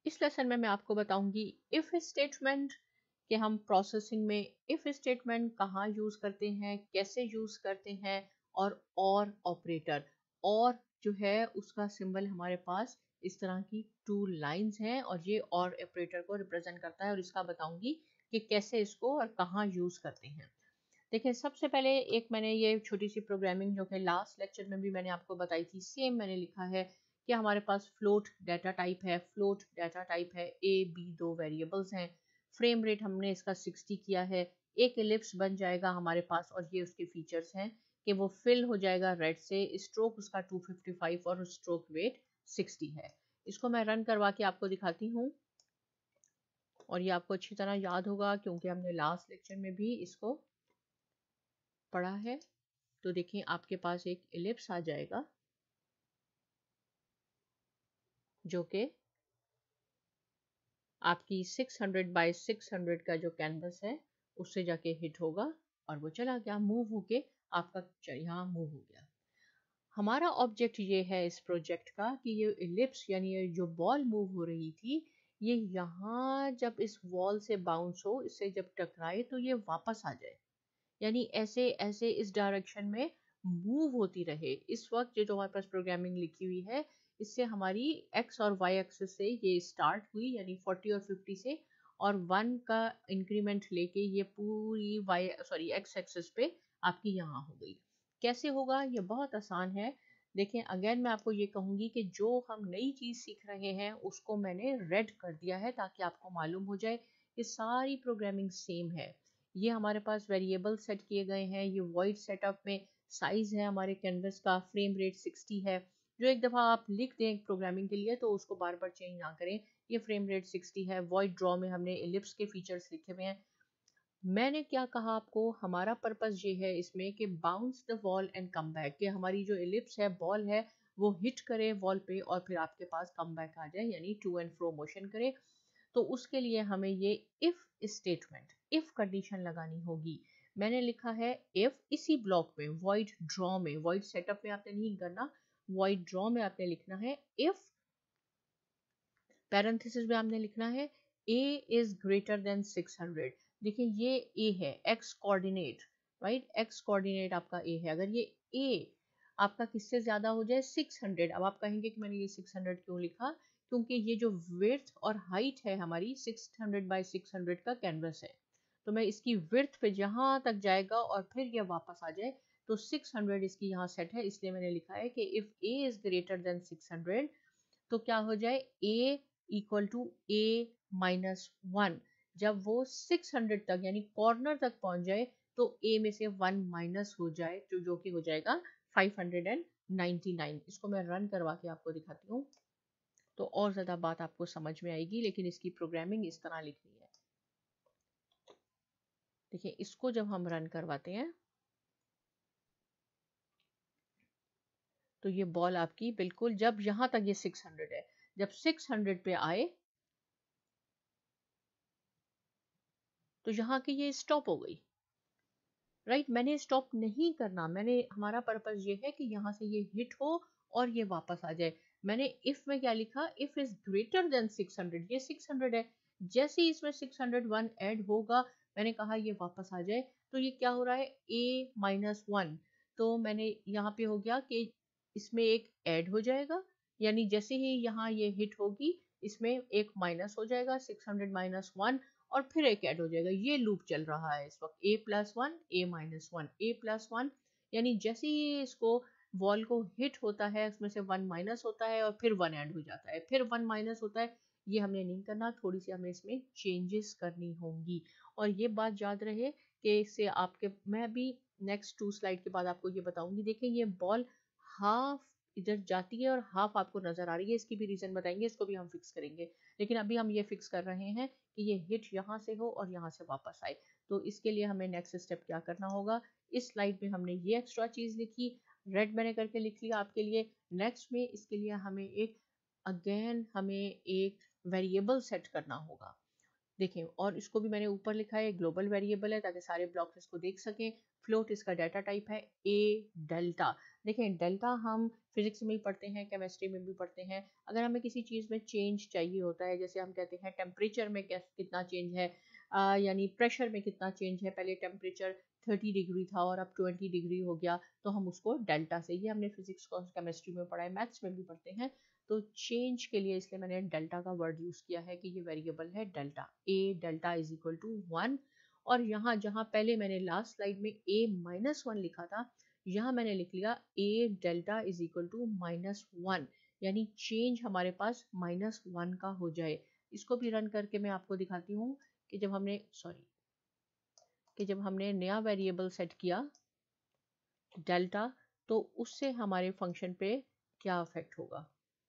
इस लेसन में मैं आपको बताऊंगी इफ स्टेटमेंट कि हम प्रोसेसिंग में इफ स्टेटमेंट कहाँ यूज करते हैं, कैसे यूज करते हैं, और ऑपरेटर और जो है उसका सिंबल हमारे पास इस तरह की 2 लाइंस हैं और ये और ऑपरेटर को रिप्रेजेंट करता है और इसका बताऊंगी कि कैसे इसको और कहाँ यूज करते हैं। देखिए सबसे पहले एक मैंने ये छोटी सी प्रोग्रामिंग जो कि लास्ट लेक्चर में भी मैंने आपको बताई थी, सेम मैंने लिखा है कि हमारे पास फ्लोट डाटा टाइप है। फ्लोट डाटा टाइप है, ए बी 2 वेरिएबल्स हैं। फ्रेम रेट हमने इसका 60 किया है। एक एलिप्स बन जाएगा हमारे पास और ये उसके फीचर्स हैं कि वो फिल हो जाएगा रेड से। स्ट्रोक उसका 255 और स्ट्रोक वेट 60 है। इसको मैं रन करवा के आपको दिखाती हूँ और ये आपको अच्छी तरह याद होगा क्योंकि हमने लास्ट लेक्चर में भी इसको पढ़ा है। तो देखिए आपके पास एक एलिप्स आ जाएगा जो कि आपकी 600 बाय 600 का जो कैनवस है उससे जाके हिट होगा और वो चला गया, मूव होके आपका यहाँ मूव हो गया। हमारा ऑब्जेक्ट ये है इस प्रोजेक्ट का कि ये एलिप्स यानी ये जो बॉल मूव हो रही थी ये यहाँ जब इस वॉल से बाउंस हो, इससे जब टकराए तो ये वापस आ जाए, यानी ऐसे ऐसे इस डायरेक्शन में मूव होती रहे। इस वक्त जो हमारे पास प्रोग्रामिंग लिखी हुई है इससे हमारी एक्स और वाई एक्सिस से ये स्टार्ट हुई यानी 40 और 50 से, और 1 का इंक्रीमेंट लेके ये पूरी एक्स एक्सिस पे आपकी यहाँ हो गई। कैसे होगा ये बहुत आसान है। देखें अगेन मैं आपको ये कहूँगी कि जो हम नई चीज़ सीख रहे हैं उसको मैंने रेड कर दिया है ताकि आपको मालूम हो जाए कि सारी प्रोग्रामिंग सेम है। ये हमारे पास वेरिएबल सेट किए गए हैं। ये वॉइड सेटअप में साइज है हमारे कैनवस का, फ्रेम रेट 60 है। जो एक दफ़ा आप लिख दें प्रोग्रामिंग के लिए तो उसको बार बार चेंज ना करें। ये फ्रेम रेट 60 है। वॉइड ड्रॉ में हमने एलिप्स के फीचर्स लिखे हुए हैं। मैंने क्या कहा आपको, हमारा पर्पस ये है इसमें कि bounce the wall and come back, कि हमारी जो एलिप्स है बॉल है वो हिट करे वॉल पे और फिर आपके पास कम बैक आ जाए यानी टू एंड फ्रो मोशन करे। तो उसके लिए हमें ये इफ स्टेटमेंट, इफ कंडीशन लगानी होगी। मैंने लिखा है इफ, इसी ब्लॉक में वॉइड ड्रॉ में, वॉइड सेटअप में आपने नहीं करना, वॉइड ड्रॉ में आपने लिखना है इफ, पैरेंथेसिस में आपने लिखना है a इज ग्रेटर देन 600। देखिए ये a है, x coordinate, right, x coordinate आपका a है। अगर ये a आपका किससे ज्यादा हो जाए 600, अब आप कहेंगे कि मैंने ये 600 क्यों लिखा, क्योंकि ये जो विड्थ और हाइट है हमारी 600 बाय 600 का कैनवस है। तो मैं इसकी विड्थ पे जहां तक जाएगा और फिर ये वापस आ जाए तो 600 इसकी यहाँ सेट है, इसलिए मैंने लिखा है कि if a is greater than 600 तो क्या हो जाए a equal to a minus 1। जब वो 600 तक यानी कॉर्नर तक पहुंच जाए तो a में से 1 माइनस हो जाए जो कि हो जाएगा 599। इसको मैं रन करवा के आपको दिखाती हूँ तो और ज्यादा बात आपको समझ में आएगी, लेकिन इसकी प्रोग्रामिंग इस तरह लिखनी है। देखिए इसको जब हम रन करवाते हैं तो ये बॉल आपकी बिल्कुल जब यहां तक ये 600 है, जब 600 पे आए तो यहाँ की ये स्टॉप हो गई, राइट। मैंने स्टॉप नहीं करना, मैंने, हमारा पर्पस ये है कि यहाँ से ये हिट हो और ये वापस आ जाए। मैंने इफ में क्या लिखा, इफ इज ग्रेटर देन 600, ये 600 है, जैसे ही इसमें 601 ऐड होगा मैंने कहा ये वापस आ जाए, तो ये क्या हो रहा है a माइनस 1। तो मैंने यहाँ पे हो गया कि इसमें एक ऐड हो जाएगा, यानी जैसे ही यहाँ ये हिट होगी इसमें एक माइनस हो जाएगा 600 माइनस 1 और फिर एक ऐड हो जाएगा। ये लूप चल रहा है इस वक्त a plus 1 a minus 1 a plus 1, यानी जैसे ही इसको वॉल को हिट होता है उसमें से 1 माइनस होता है और फिर 1 ऐड हो जाता है, फिर 1 माइनस होता है। ये हमने नहीं करना, थोड़ी सी हमें इसमें चेंजेस करनी होंगी। और ये बात याद रहे कि इससे आपके, मैं अभी नेक्स्ट 2 स्लाइड के बाद आपको ये बताऊंगी। देखिए ये बॉल हाफ इधर जाती है और हाफ आपको नजर आ रही है, इसकी भी रीजन बताएंगे, इसको भी हम फिक्स करेंगे। लेकिन अभी हम ये फिक्स कर रहे हैं कि ये हिट यहाँ से हो और यहाँ से वापस आए। तो इसके लिए हमें नेक्स्ट स्टेप क्या करना होगा, इस स्लाइड में हमने ये एक्स्ट्रा चीज लिखी, रेड मैंने करके लिख लिया आपके लिए। नेक्स्ट में इसके लिए हमें एक वेरिएबल सेट करना होगा। देखें, और इसको भी मैंने ऊपर लिखा है, ग्लोबल वेरिएबल है ताकि सारे ब्लॉक्स इसको देख सकें। फ्लोट इसका डाटा टाइप है a डेल्टा। देखें डेल्टा हम फिजिक्स में भी पढ़ते हैं, केमिस्ट्री में भी पढ़ते हैं। अगर हमें किसी चीज़ में चेंज चाहिए होता है, जैसे हम कहते हैं टेम्परेचर में कितना चेंज है, यानी प्रेशर में कितना चेंज है, पहले टेम्परेचर 30 डिग्री था और अब 20 डिग्री हो गया, तो हम उसको डेल्टा से, ये हमने फिजिक्स और केमिस्ट्री में पढ़ा है, मैथ्स में भी पढ़ते हैं। तो चेंज के लिए इसलिए मैंने डेल्टा का वर्ड यूज़ किया है कि ये वेरिएबल है delta, A delta is equal to 1। और यहाँ जहाँ पहले मैंने लास्ट स्लाइड में a माइनस 1 लिखा था, यहाँ मैंने लिख लिया a delta is equal to -1, यानी चेंज हमारे पास -1 का हो जाए। इसको भी रन करके मैं आपको दिखाती हूँ कि जब हमने नया वेरिएबल सेट किया डेल्टा, तो उससे हमारे फंक्शन पे क्या इफेक्ट होगा।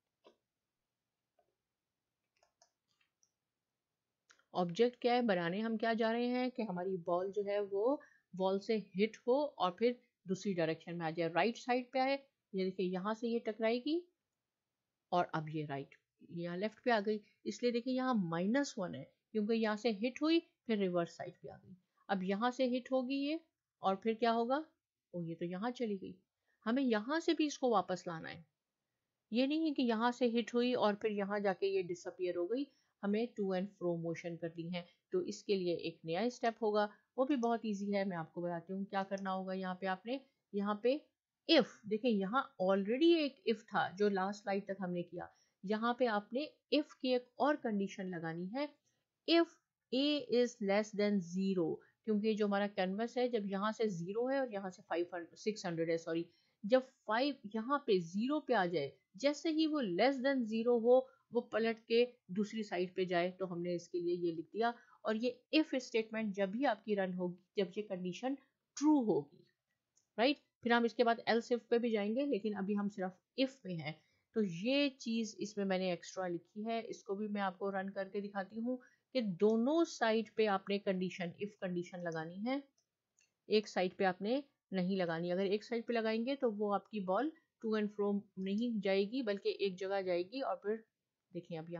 ऑब्जेक्ट क्या है, बनाने हम क्या जा रहे हैं कि हमारी बॉल जो है वो बॉल से हिट हो और फिर दूसरी डायरेक्शन में आ जाए, राइट साइड पे आए। ये देखिए यहाँ से ये टकराएगी और अब ये राइट, यहाँ लेफ्ट पे आ गई। इसलिए देखिए यहाँ -1 है क्योंकि यहाँ से हिट हुई फिर रिवर्स साइड पे आ गई। अब यहाँ से हिट होगी ये और फिर क्या होगा, ओ ये तो यहाँ चली गई। हमें यहाँ से भी इसको वापस लाना है, ये नहीं है कि यहाँ से हिट हुई और फिर यहाँ जाके ये डिसअपियर हो गई। हमें टू एंड फ्रो मोशन करनी है, तो इसके लिए एक नया स्टेप होगा, वो भी बहुत इजी है। मैं आपको बताती हूँ क्या करना होगा। यहाँ पे आपने यहाँ पे इफ, देखिए यहाँ ऑलरेडी एक इफ था जो लास्ट स्लाइड तक हमने किया। यहाँ पे आपने इफ की एक और कंडीशन लगानी है, if a is less than 0, क्योंकि जो हमारा कैनवस है जब यहाँ से 0 है और यहाँ से 600 है, सॉरी, जब 5 यहाँ पे 0 पे आ जाए, जैसे ही वो लेस देन 0 हो वो पलट के दूसरी साइड पे जाए, तो हमने इसके लिए ये लिख दिया। और ये इफ स्टेटमेंट जब भी आपकी रन होगी जब ये कंडीशन ट्रू होगी, राइट। फिर हम इसके बाद एल्स इफ पे भी जाएंगे, लेकिन अभी हम सिर्फ इफ में हैं। तो ये चीज इसमें मैंने एक्स्ट्रा लिखी है, इसको भी मैं आपको रन करके दिखाती हूँ कि दोनों साइड पे आपने कंडीशन, इफ कंडीशन लगानी है। एक साइड पे आपने नहीं लगानी, अगर एक साइड पे लगाएंगे तो वो आपकी बॉल टू एंड फ्रो नहीं जाएगी बल्कि एक जगह जाएगी। और फिर देखिए अब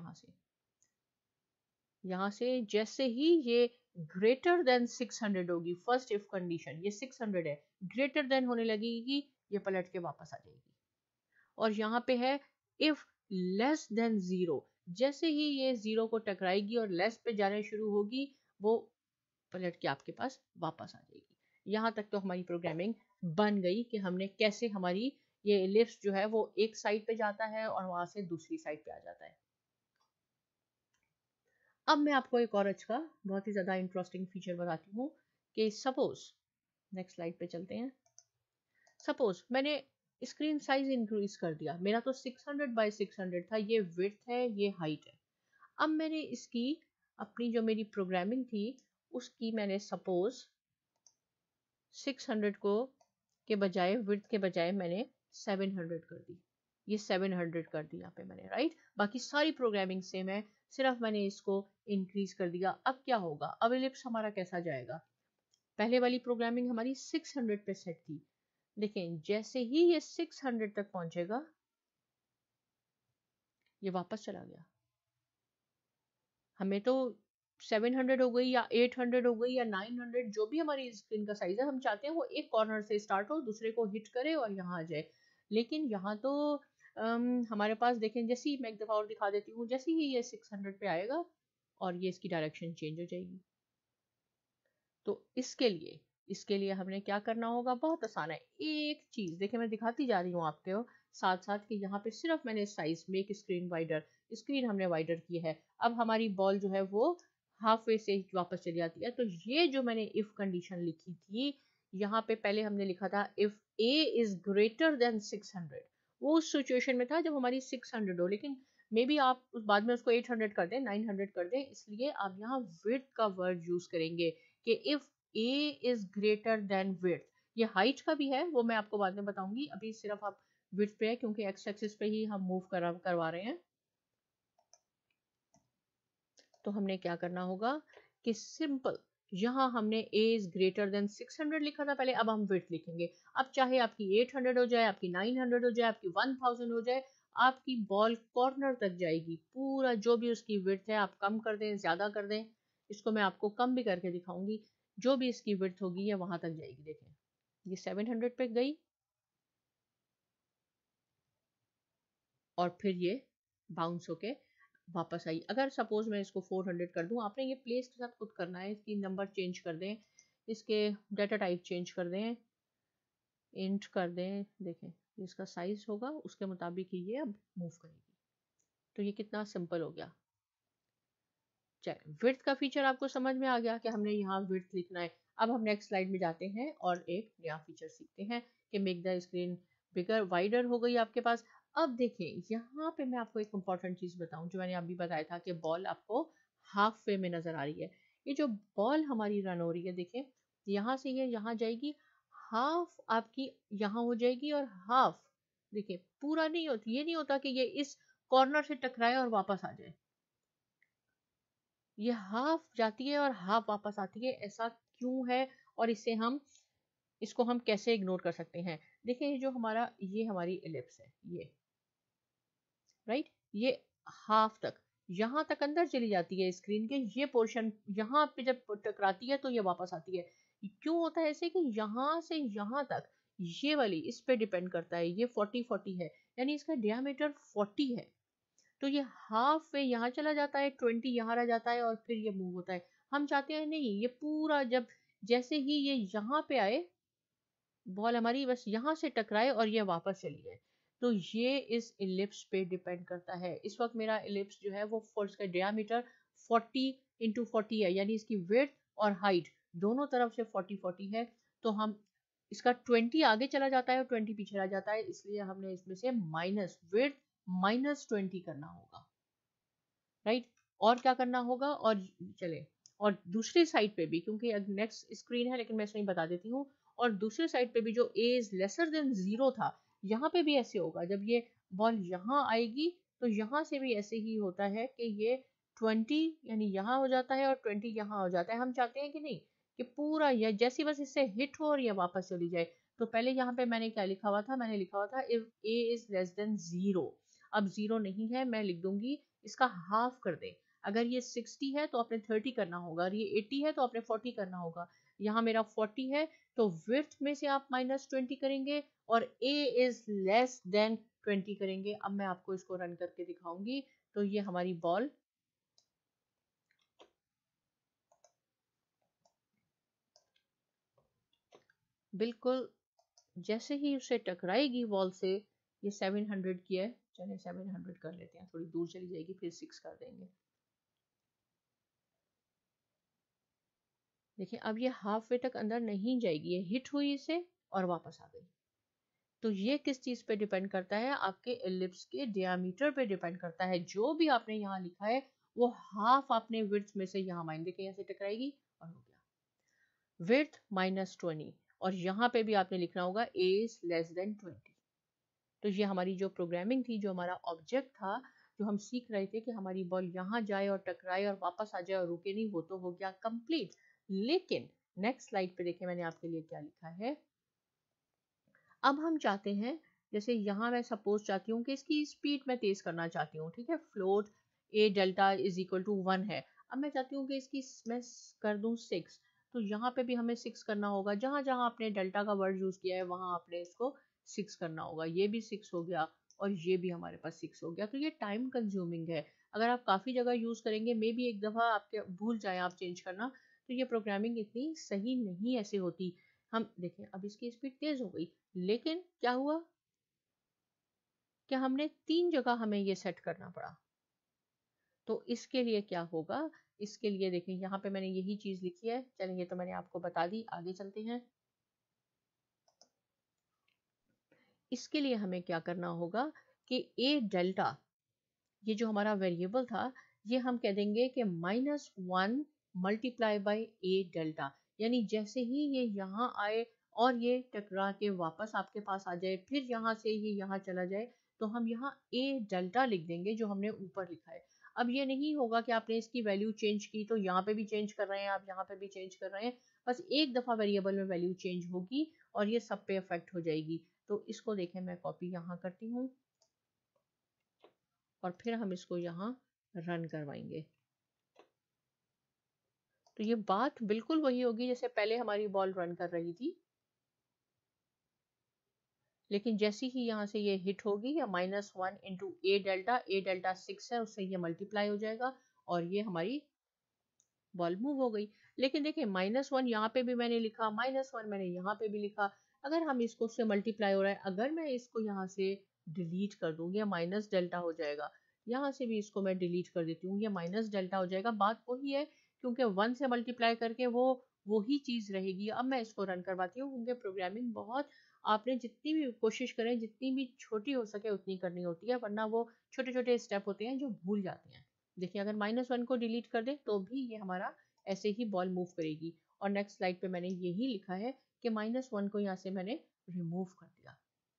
यहाँ से जैसे ही ये ग्रेटर देन 600 होगी, फर्स्ट इफ कंडीशन ये 600 है, ग्रेटर देन होने लगेगी, ये पलट के वापस आ जाएगी। और यहाँ पे है इफ लेस देन 0, जैसे ही ये 0 को टकराएगी और लेस पे जाने शुरू होगी, वो पलट के आपके पास वापस आ जाएगी। यहाँ तक तो हमारी प्रोग्रामिंग बन गई कि हमने कैसे हमारी ये एलिप्स जो है वो एक साइड पे जाता है और वहां से दूसरी साइड पे आ जाता है। अब मैं आपको एक और अच्छा बहुत ही ज्यादा इंटरेस्टिंग फीचर बताती हूँ कि सपोज, नेक्स्ट स्लाइड पे चलते हैं। सपोज मैंने स्क्रीन साइज इंक्रीज कर दिया, मेरा तो 600 बाय 600 था, ये विड्थ है ये हाइट है। अब मैंने इसकी अपनी जो मेरी प्रोग्रामिंग थी उसकी मैंने सपोज 600 को के बजाय, विड्थ के बजाय मैंने 700 कर दी, ये 700 कर दी यहाँ पे मैंने, राइट। बाकी सारी प्रोग्रामिंग सेम है, सिर्फ मैंने इसको इंक्रीज कर दिया। अब क्या होगा, अब एलिप्स हमारा कैसा जाएगा, पहले वाली प्रोग्रामिंग हमारी 600 पे सेट थी, देखें जैसे ही ये 600 तक पहुंचेगा ये वापस चला गया। हमें तो 700 हो गई या 800 हो गई या 900, जो भी हमारी स्क्रीन का साइज है, हम चाहते हैं वो एक कॉर्नर से स्टार्ट हो, दूसरे को हिट करे और यहाँ आ जाए। लेकिन यहाँ तो हमारे पास देखें, जैसे ही मैं एक दफ़ा और दिखा देती हूँ, जैसे ही ये 600 पे आएगा और ये इसकी डायरेक्शन चेंज हो जाएगी। तो इसके लिए हमने क्या करना होगा, बहुत आसान है। एक चीज देखिए मैं दिखाती जा रही हूँ आपको साथ साथ कि यहाँ पे सिर्फ मैंने size make screen wider, screen हमने वाइडर की है। अब हमारी बॉल जो है वो हाफ वे से वापस चली जाती है। तो ये जो मैंने इफ कंडीशन लिखी थी, यहाँ पे पहले हमने लिखा था if a is greater than 600, वो उस सिचुएशन में था जब हमारी 600 हो, लेकिन मे बी आप उस बाद में उसको 800 कर दें, 900 कर दें, इसलिए आप यहाँ विड्थ का वर्ड यूज करेंगे कि if a is greater than width. ये हाइट का भी है, वो मैं आपको बाद में बताऊंगी, अभी सिर्फ आप विड्थ पे है क्योंकि एक्स एक्सिस पे ही हम मूव करवा रहे हैं। तो हमने क्या करना होगा कि सिंपल यहाँ हमने a इज ग्रेटर देन 600 लिखा था पहले, अब हम विड्थ लिखेंगे। अब चाहे आपकी 800 हो जाए, आपकी 900 हो जाए, आपकी 1000 हो जाए, आपकी बॉल कॉर्नर तक जाएगी, पूरा जो भी उसकी विड्थ है आप कम कर दें ज्यादा कर दें, इसको मैं आपको कम भी करके दिखाऊंगी, जो भी इसकी विड्थ होगी ये वहां तक जाएगी। देखें ये 700 पे गई, और फिर ये बाउंस होके वापस आई। अगर सपोज मैं इसको 400 कर दूं, आपने ये प्लेस के साथ खुद करना है, इसकी नंबर चेंज कर दें, इसके डाटा टाइप चेंज कर दें, इंट कर दें, देखें इसका साइज होगा उसके मुताबिक ही ये अब मूव करेगी। तो ये कितना सिंपल हो गया। चलिए, विड्थ का फीचर आपको समझ में आ गया कि हमने यहाँ विड्थ लिखना है। अब हम नेक्स्ट स्लाइड में जाते हैं और एक नया फीचर सीखते हैं कि make the screen bigger, wider हो गई आपके पास। अब देखें यहाँ पे मैं आपको एक इम्पॉर्टेंट चीज़ बताऊँ, जो मैंने अभी बताया था कि बॉल आपको हाफ वे में नज़र आ रही है। ये जो बॉल हमारी रन हो रही है, देखें यहाँ से ये यहाँ जाएगी, हाफ आपकी यहाँ हो जाएगी और हाफ देखिए पूरा नहीं होती। ये नहीं होता कि ये इस कॉर्नर से टकराए और वापस आ जाए, ये हाफ जाती है और हाफ वापस आती है। ऐसा क्यों है और इसको हम कैसे इग्नोर कर सकते हैं? देखिए जो हमारा ये हमारी एलिप्स है, ये राइट, ये हाफ तक यहाँ तक अंदर चली जाती है स्क्रीन के, ये पोर्शन यहाँ पे जब टकराती है तो ये वापस आती है। क्यों होता है ऐसे कि यहाँ से यहाँ तक ये वाली इस पे डिपेंड करता है, ये 40-40 है, यानी इसका डियामीटर 40 है। तो ये हाफ वे यहाँ चला जाता है, 20 यहाँ रह जाता है और फिर ये मूव होता है। हम चाहते हैं नहीं, ये पूरा जब जैसे ही ये यहाँ पे आए, बॉल हमारी बस यहाँ से टकराए और ये वापस चली जाए। तो ये इस इलिप्स पे डिपेंड करता है। इस वक्त मेरा इलिप्स जो है वो फोर्स का डियामीटर 40x40 है, यानी इसकी विड्थ और हाइट दोनों तरफ से 40-40 है। तो हम इसका 20 आगे चला जाता है और 20 पीछे रह जाता है, इसलिए हमने इसमें से माइनस विड्थ -20 करना होगा, राइट। और क्या करना होगा, और चले और दूसरी साइड पे भी, क्योंकि नेक्स्ट स्क्रीन है लेकिन मैं इसमें बता देती हूँ, और दूसरी साइड पे भी जो a इज लेसर देन 0 था, यहाँ पे भी ऐसे होगा। जब ये बॉल यहाँ आएगी तो यहाँ से भी ऐसे ही होता है कि ये 20 यानी यहाँ हो जाता है और 20 यहाँ हो जाता है। हम चाहते हैं कि नहीं कि पूरा ये जैसी बस इससे हिट हो और ये वापस चली जाए। तो पहले यहाँ पे मैंने क्या लिखा हुआ था, मैंने लिखा हुआ था if a is less than 0। अब 0 नहीं है, मैं लिख दूंगी इसका हाफ कर दे। अगर ये 60 है तो आपने 30 करना होगा, और ये 80 है तो आपने 40 करना होगा। यहाँ मेरा 40 है तो विड्थ में से आप -20 करेंगे और a इज लेस देन 20 करेंगे। अब मैं आपको इसको रन करके दिखाऊंगी। तो ये हमारी बॉल बिल्कुल जैसे ही उसे टकराएगी वॉल से, ये 700 की है, चलिए 700 कर लेते हैं, थोड़ी दूर चली जाएगी फिर 6 कर देंगे। देखिए अब ये हाफ वे तक अंदर नहीं जाएगी, ये हिट हुई इसे और वापस आ गई। तो ये किस चीज पे डिपेंड करता है, आपके एलिप्स के डियामीटर पे डिपेंड करता है। जो भी आपने यहाँ लिखा है वो हाफ आपने विड्थ में से यहाँ माइन, देखिए यहाँ से टकराएगी और हो गया विड्थ -20, और यहाँ पे भी आपने लिखना होगा a इज लेस देन 20। तो ये हमारी जो प्रोग्रामिंग थी, जो हमारा ऑब्जेक्ट था, जो हम सीख रहे थे कि हमारी बॉल यहाँ जाए और टकराए और वापस आ जाए और रुके नहीं, वो तो हो गया कंप्लीट। लेकिन नेक्स्ट स्लाइड पे देखिए मैंने आपके लिए क्या लिखा है। अब हम चाहते हैं, जैसे यहाँ मैं सपोज चाहती हूँ कि इसकी स्पीड मैं तेज करना चाहती हूँ, ठीक है, float a delta is equal to 1 है। अब मैं चाहती हूँ कि इसकी मैं कर दूँ 6, तो यहाँ पे भी हमें 6 करना होगा। जहाँ जहाँ आपने डेल्टा का वर्ड यूज किया है वहाँ आपने इसको 6 करना होगा। ये भी 6 हो गया और ये भी हमारे पास 6 हो गया। तो ये टाइम कंज्यूमिंग है। अगर आप काफ़ी जगह यूज़ करेंगे, मे बी एक दफ़ा आपके भूल जाए आप चेंज करना, तो ये प्रोग्रामिंग इतनी सही नहीं ऐसे होती। हम देखें अब इसकी स्पीड तेज़ हो गई, लेकिन क्या हुआ कि हमने 3 जगह हमें ये सेट करना पड़ा। तो इसके लिए क्या होगा, इसके लिए देखें यहाँ पे मैंने यही चीज़ लिखी है। चलिए ये तो मैंने आपको बता दी, आगे चलते हैं। इसके लिए हमें क्या करना होगा कि a डेल्टा, ये जो हमारा वेरिएबल था, ये हम कह देंगे कि -1 मल्टीप्लाई बाई a डेल्टा, यानी जैसे ही ये यहाँ आए और ये टकरा के वापस आपके पास आ जाए, फिर यहाँ से ये यहाँ चला जाए, तो हम यहाँ a डेल्टा लिख देंगे जो हमने ऊपर लिखा है। अब ये नहीं होगा कि आपने इसकी वैल्यू चेंज की तो यहाँ पे भी चेंज कर रहे हैं, आप यहाँ पे भी चेंज कर रहे हैं। बस एक दफ़ा वेरिएबल में वैल्यू चेंज होगी और ये सब पे इफेक्ट हो जाएगी। तो इसको देखें, मैं कॉपी यहाँ करती हूँ और फिर हम इसको यहाँ रन करवाएंगे। तो ये बात बिल्कुल वही होगी जैसे पहले हमारी बॉल रन कर रही थी, लेकिन जैसे ही यहाँ से ये हिट होगी या -1 इंटू ए डेल्टा 6 है, उससे ये मल्टीप्लाई हो जाएगा और ये हमारी बॉल मूव हो गई। लेकिन देखिए -1 यहाँ पे भी मैंने लिखा, -1 मैंने यहाँ पे भी लिखा। अगर हम इसको से मल्टीप्लाई हो रहा है, अगर मैं इसको यहाँ से डिलीट कर दूँ, ये माइनस डेल्टा हो जाएगा। यहाँ से भी इसको मैं डिलीट कर देती हूँ, ये माइनस डेल्टा हो जाएगा। बात वही है, क्योंकि 1 से मल्टीप्लाई करके वही चीज़ रहेगी। अब मैं इसको रन करवाती हूँ, क्योंकि प्रोग्रामिंग बहुत आपने जितनी भी कोशिश करें, जितनी भी छोटी हो सके उतनी करनी होती है, वरना वो छोटे छोटे स्टेप होते हैं जो भूल जाते हैं। देखिए अगर -1 को डिलीट कर दें तो भी ये हमारा ऐसे ही बॉल मूव करेगी। और नेक्स्ट स्लाइड पे मैंने यही लिखा है कि -1 को यहाँ से मैंने रिमूव कर दिया।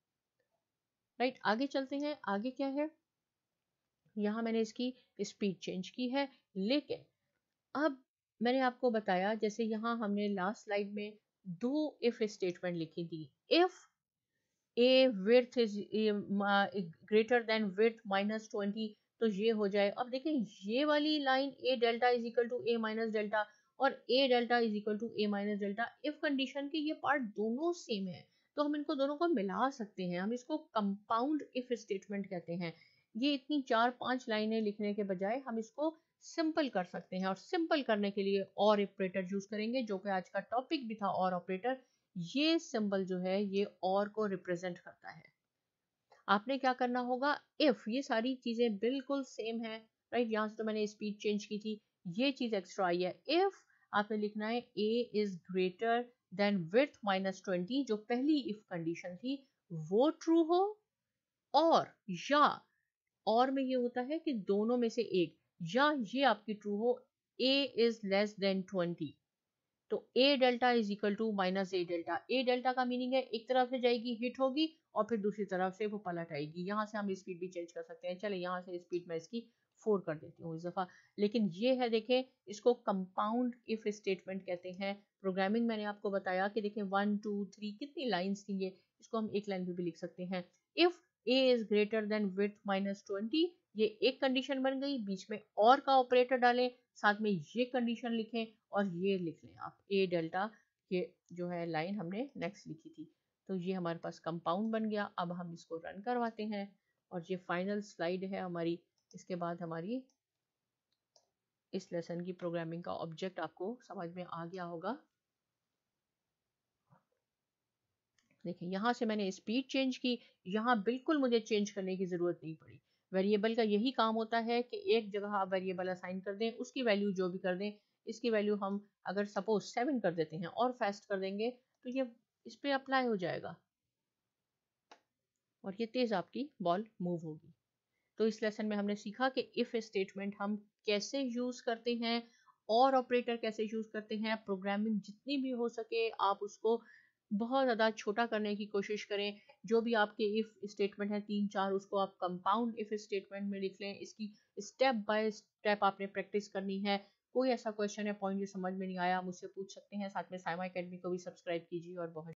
राइट, आगे चलते हैं। आगे क्या है, यहाँ मैंने इसकी स्पीड चेंज की है। लेकिन अब मैंने आपको बताया, जैसे यहाँ हमने लास्ट स्लाइड में 2 इफ स्टेटमेंट लिखी थी। If A width is greater than width -20, तो ये हो जाए। अब देखें ये वाली line A delta is equal to A minus delta और A delta is equal to A minus delta, if condition के ये पार्ट दोनों सेम है, तो हम इनको दोनों को मिला सकते हैं। हम इसको कंपाउंड इफ स्टेटमेंट कहते हैं। ये इतनी 4-5 लाइनें लिखने के बजाय हम इसको सिंपल कर सकते हैं, और सिंपल करने के लिए और ऑपरेटर यूज करेंगे, जो कि आज का टॉपिक भी था, और ऑपरेटर। ये सिंबल जो है ये और को रिप्रेजेंट करता है। आपने क्या करना होगा, इफ ये सारी चीजें बिल्कुल सेम है, राइट, यहाँ से तो मैंने स्पीड चेंज की थी, ये चीज एक्स्ट्रा आई है। इफ आपने लिखना है A is greater than width -20, जो पहली इफ कंडीशन थी वो ट्रू हो, और या और में ये होता है कि दोनों में से एक, या ये आपकी ट्रू हो, ए इज लेस देन 20, तो A delta is equal to minus A delta. A delta का मीनिंग है एक तरफ से जाएगी, हिट होगी, और फिर दूसरी तरफ से वो पलट आएगी। यहाँ से हम स्पीड भी चेंज कर सकते हैं। चले यहाँ से स्पीड मैं इसकी 4 कर देती हूँ इस दफ़ा। लेकिन ये है, देखें, इसको कंपाउंड इफ स्टेटमेंट कहते हैं। प्रोग्रामिंग मैंने आपको बताया कि देखें 1 2 3 कितनी लाइन्स थी ये, इसको हम एक लाइन भी लिख सकते हैं। If A is greater than width -20, ये एक कंडीशन बन गई। बीच में और का ऑपरेटर डालें, साथ में ये कंडीशन लिखें, और ये लिख लें आप ए डेल्टा, ये जो है लाइन हमने नेक्स्ट लिखी थी। तो ये हमारे पास कंपाउंड बन गया। अब हम इसको रन करवाते हैं, और ये फाइनल स्लाइड है हमारी। इसके बाद हमारी इस लेसन की प्रोग्रामिंग का ऑब्जेक्ट आपको समझ में आ गया होगा। देखिए यहाँ से मैंने स्पीड चेंज की, यहाँ बिल्कुल मुझे चेंज करने की ज़रूरत नहीं पड़ी। वेरिएबल का यही काम होता है कि एक जगह आप वेरिएबल असाइन कर दें, उसकी वैल्यू जो भी कर दें, इसकी वैल्यू हम अगर सपोज 7 कर देते हैं और फास्ट कर देंगे, तो ये इस पर अप्लाई हो जाएगा और ये तेज़ आपकी बॉल मूव होगी। तो इस लेसन में हमने सीखा कि इफ़ स्टेटमेंट हम कैसे यूज़ करते हैं, और ऑपरेटर कैसे यूज़ करते हैं। प्रोग्रामिंग जितनी भी हो सके आप उसको बहुत ज़्यादा छोटा करने की कोशिश करें। जो भी आपके इफ़ स्टेटमेंट हैं 3-4, उसको आप कंपाउंड इफ़ स्टेटमेंट में लिख लें। इसकी स्टेप बाय स्टेप आपने प्रैक्टिस करनी है। कोई ऐसा क्वेश्चन या पॉइंट जो समझ में नहीं आया, मुझसे पूछ सकते हैं। साथ में साइमा एकेडमी को भी सब्सक्राइब कीजिए, और बहुत